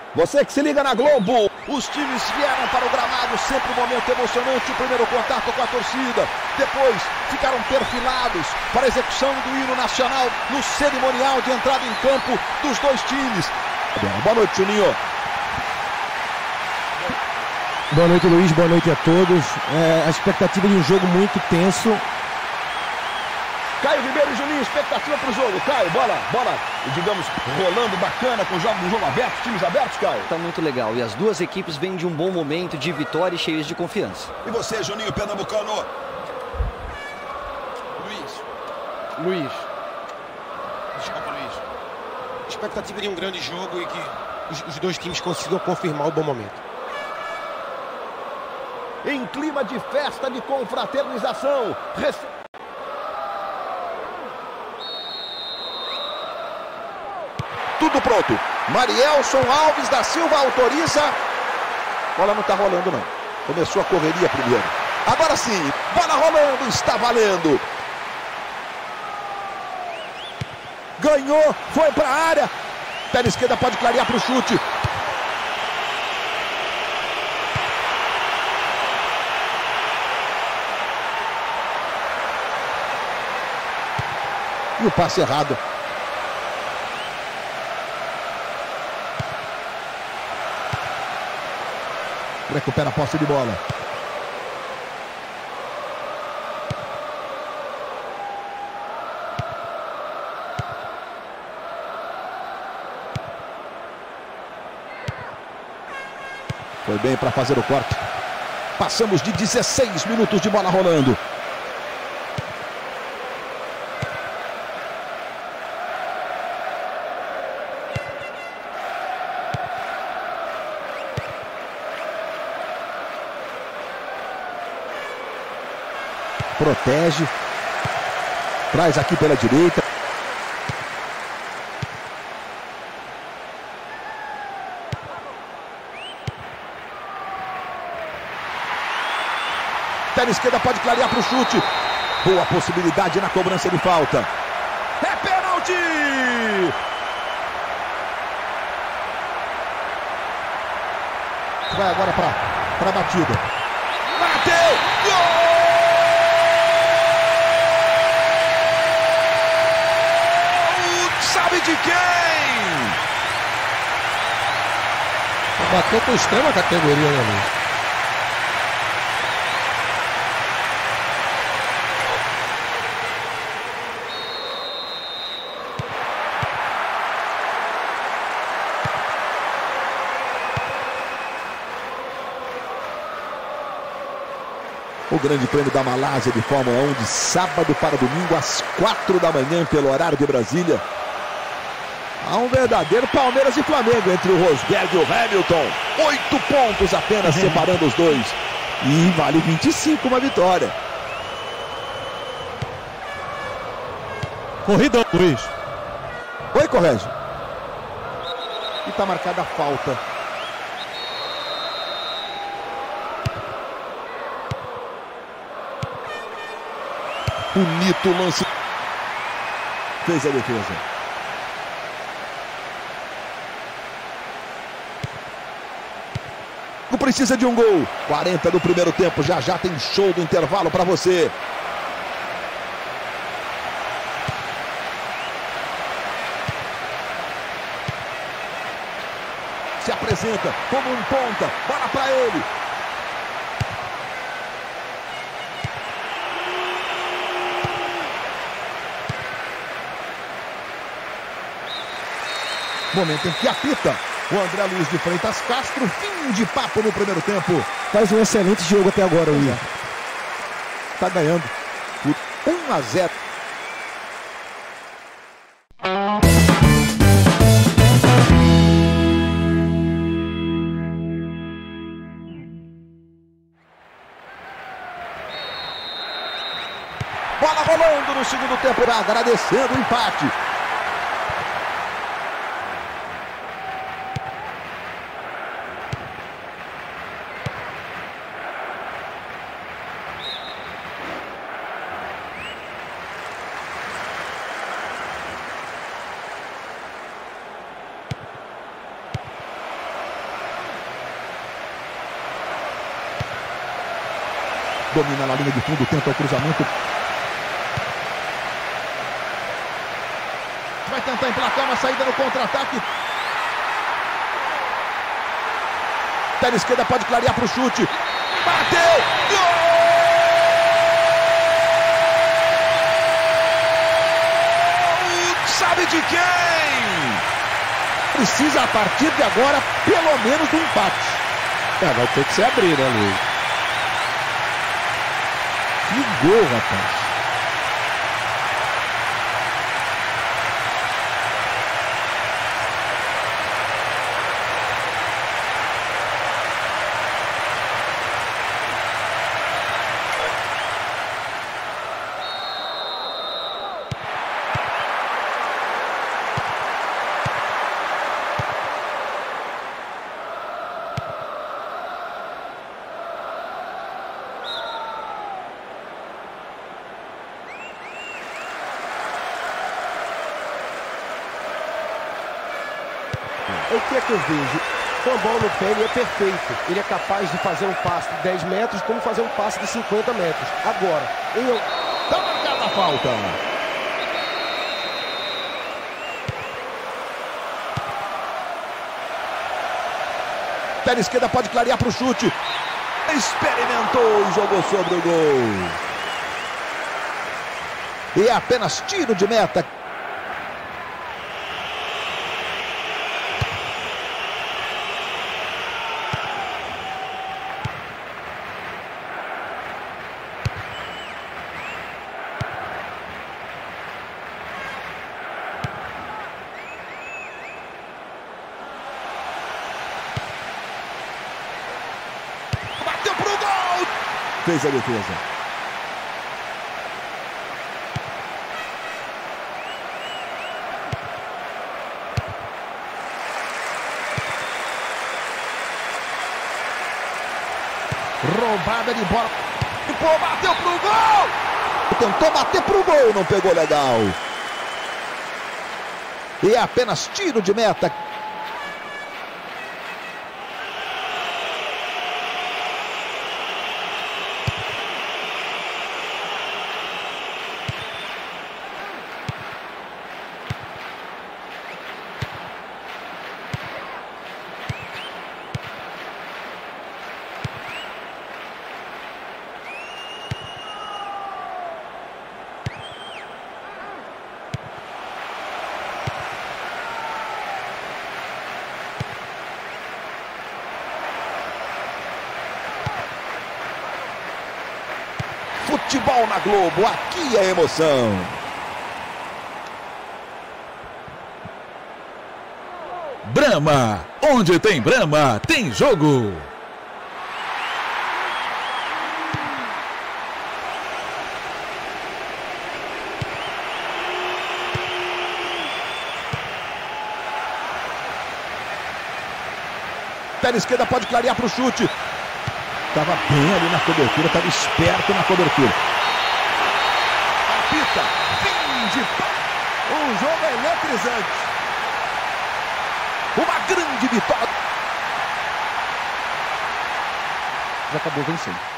Você que se liga na Globo. Os times vieram para o gramado, sempre um momento emocionante, o primeiro contato com a torcida. Depois ficaram perfilados para a execução do hino nacional no cerimonial de entrada em campo dos dois times. Boa noite, Juninho. Boa noite, Luiz. Boa noite a todos. A expectativa de um jogo muito tenso. Caio Ribeiro e Juninho, expectativa para o jogo. Caio, bola, digamos, rolando bacana, com o jogo aberto, times abertos, Caio. Tá muito legal e as duas equipes vêm de um bom momento de vitória e cheias de confiança. E você, Juninho Pernambucano? Luiz. Desculpa, Luiz. Expectativa de um grande jogo e que os dois times consigam confirmar o bom momento. Em clima de festa, de confraternização. Tudo pronto. Marielson Alves da Silva autoriza. Bola não está rolando, não. Começou a correria primeiro. Agora sim, bola rolando, está valendo. Ganhou, foi para a área. Pé esquerda pode clarear para o chute. E o passe errado. Recupera a posse de bola. Foi bem para fazer o corte. Passamos de 16 minutos de bola rolando. Protege. Traz aqui pela direita. Pé esquerda pode clarear para o chute. Boa possibilidade na cobrança de falta. É pênalti! Vai agora para a batida. Bateu! Gol! Sabe de quem? Bateu com extrema categoria, né, Luiz? O Grande Prêmio da Malásia de Fórmula 1 de sábado para domingo às 4 da manhã pelo horário de Brasília. Há um verdadeiro Palmeiras e Flamengo entre o Rosberg e o Hamilton. 8 pontos apenas separando os dois. E vale 25 uma vitória. Corridão, Luiz. Oi, Corrégio. E está marcada a falta. Bonito lance. Fez a defesa. Precisa de um gol. 40 do primeiro tempo. Já tem show do intervalo para você. Se apresenta como um ponta. Bola para ele. Momento em que apita o André Luiz de Freitas Castro. Fim de papo no primeiro tempo. Faz um excelente jogo até agora, Luiz. Está ganhando por 1-0. Bola rolando no segundo tempo, agradecendo o empate. Domina na linha de fundo, tenta o cruzamento. Vai tentar emplacar uma saída no contra-ataque. Pé esquerda, pode clarear para o chute. Bateu! Gol! Sabe de quem? Precisa, a partir de agora, pelo menos do empate. Vai ter que se abrir, né, Luiz? Que gol, rapaz. O que é que eu vejo? Com a bola no pé, ele é perfeito. Ele é capaz de fazer um passe de 10 metros, como fazer um passe de 50 metros. Agora, Tá marcada a falta. Pé esquerda, pode clarear para o chute. Experimentou e jogou sobre o gol. E é apenas tiro de meta. Bateu pro gol! Fez a defesa. Roubada de bola. Pô, bateu pro gol! Tentou bater pro gol, não pegou legal. E é apenas tiro de meta. Futebol na Globo, aqui é emoção. Brahma, onde tem Brahma, tem jogo. Pé esquerda, pode clarear para o chute. Estava bem ali na cobertura, estava esperto na cobertura. Apita, fim de... Um jogo eletrizante. Uma grande vitória. Já acabou vencendo.